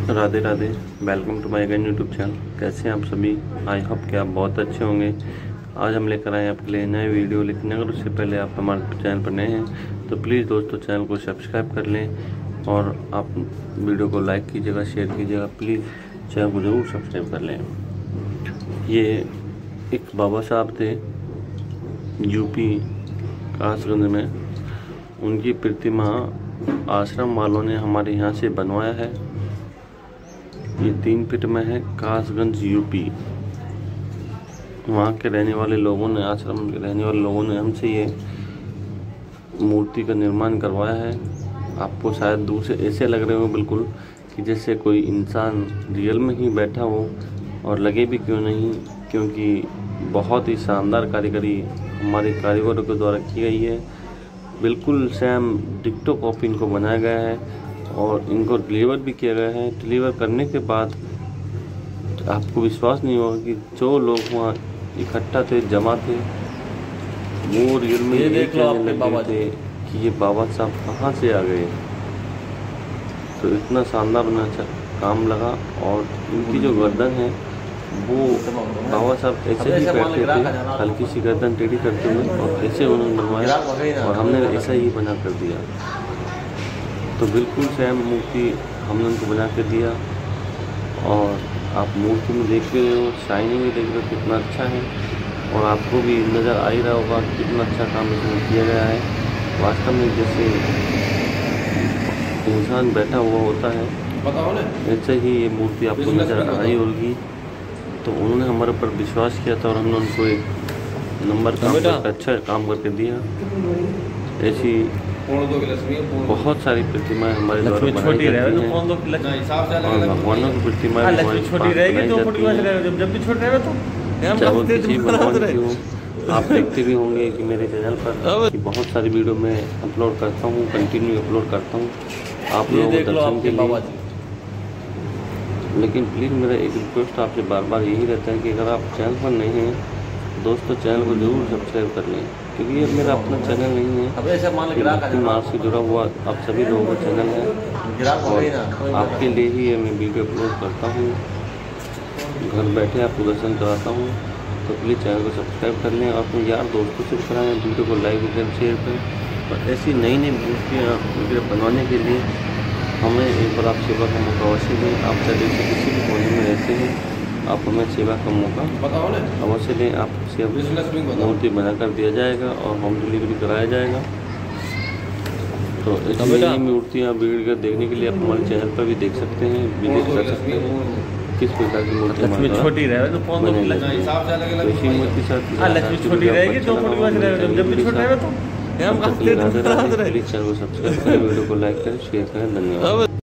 Radhe Radhe. Welcome to my again YouTube channel. कैसे हैं आप सभी? आई होप कि आप बहुत अच्छे होंगे। आज हम लेकर आए आपके लिए नए वीडियो, लेकिन अगर उससे पहले आप हमारे चैनल पर नए हैं तो प्लीज़ दोस्तों चैनल को सब्सक्राइब कर लें और आप वीडियो को लाइक कीजिएगा, शेयर कीजिएगा। प्लीज़ चैनल को ज़रूर सब्सक्राइब कर लें। ये एक बाबा साहब थे यूपी कासगंज में, उनकी प्रतिमा आश्रम वालों ने हमारे यहाँ से बनवाया है। ये 3 फीट में है, कासगंज यूपी। वहाँ के रहने वाले लोगों ने, आश्रम के रहने वाले लोगों ने हमसे ये मूर्ति का निर्माण करवाया है। आपको शायद दूर से ऐसे लग रहे हो बिल्कुल कि जैसे कोई इंसान रियल में ही बैठा हो, और लगे भी क्यों नहीं, क्योंकि बहुत ही शानदार कारीगरी हमारे कारीगरों के द्वारा की गई है। बिल्कुल सेम डिक्टो कॉपी इनको बनाया गया है और इनको डिलीवर भी किया गया है। डिलीवर करने के बाद आपको विश्वास नहीं होगा कि जो लोग वहाँ इकट्ठा थे, जमा थे, वो रियल में ये कहने लगे थे कि ये बाबा साहब कहाँ से आ गए। तो इतना शानदार बना काम लगा। और इनकी जो गर्दन है वो बाबा साहब ऐसे ही बैठते थे, हल्की सी गर्दन टेढ़ी करते हुए, और ऐसे उन्होंने बनवाया और हमने ऐसा ही बना कर दिया। तो बिल्कुल सेम मूर्ति हमने उनको बना कर दिया। और आप मूर्ति में देख रहे हो, शाइनिंग भी देख रहे हो कितना अच्छा है, और आपको भी नज़र आ ही रहा होगा कितना अच्छा काम इसमें किया गया है। वास्तव में जैसे इंसान बैठा हुआ होता है ऐसे ही ये मूर्ति आपको नज़र आ रही होगी। तो उन्होंने हमारे ऊपर विश्वास किया था और हमने उनको एक नंबर का अच्छा काम करके दिया। ऐसी बहुत सारी प्रतिमाएं हमारे द्वारा बनाई जाती हैं और भगवानों की प्रतिमाएं आप देखते भी होंगे कि मेरे चैनल पर कि बहुत सारी वीडियो मैं अपलोड करता हूँ, कंटिन्यू अपलोड करता हूँ आप लोगों को दर्शन के लिए। लेकिन प्लीज़ मेरा एक रिक्वेस्ट आपसे बार बार यही रहता है कि अगर आप चैनल पर नहीं हैं दोस्तों चैनल को जरूर सब्सक्राइब कर लें, क्योंकि ये मेरा अपना चैनल नहीं है, माँ से जुड़ा हुआ आप सभी लोगों का चैनल है और आपके लिए ही मैं वीडियो अपलोड करता हूँ, घर बैठे आपको दर्शन कराता हूँ। तो प्लीज़ चैनल को सब्सक्राइब कर लें और अपने यार दोस्तों से कराएं, वीडियो को लाइक करें, शेयर करें। और ऐसी नई नई वीडियो बनवाने के लिए हमें एक बार आप सेवा का मौका अवश्य दें। आप चाहे किसी भी कोने में रहते हैं, आप हमें सेवा का मौका अवश्य दें। आपसे मूर्ति बना कर दिया जाएगा और होम डिलीवरी कराया जाएगा। तो ऐसी मूर्तियाँ वीडियो देखने के लिए आप हमारे चैनल पर भी देख सकते हैं, विजिट कर सकते हैं किस प्रकार की मूर्ति छोटी रहे तो फोन इसी मूर्ति साथ छोटी रहेगी तो जब भी छोटा रहे तो चैनल को सब्सक्राइब करें, वीडियो को लाइक करें, शेयर करें। धन्यवाद।